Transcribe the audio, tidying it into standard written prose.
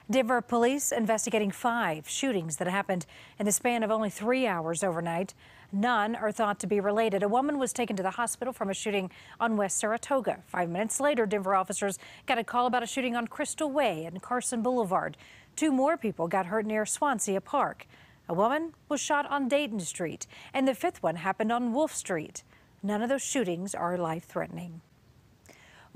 Denver police investigating 5 shootings that happened in the span of only 3 hours overnight. None are thought to be related. A woman was taken to the hospital from a shooting on West Saratoga. 5 minutes later, Denver officers got a call about a shooting on Crystal Way and Carson Boulevard. 2 more people got hurt near Swansea Park. A woman was shot on Dayton Street, and the 5th one happened on Wolf Street. None of those shootings are life-threatening.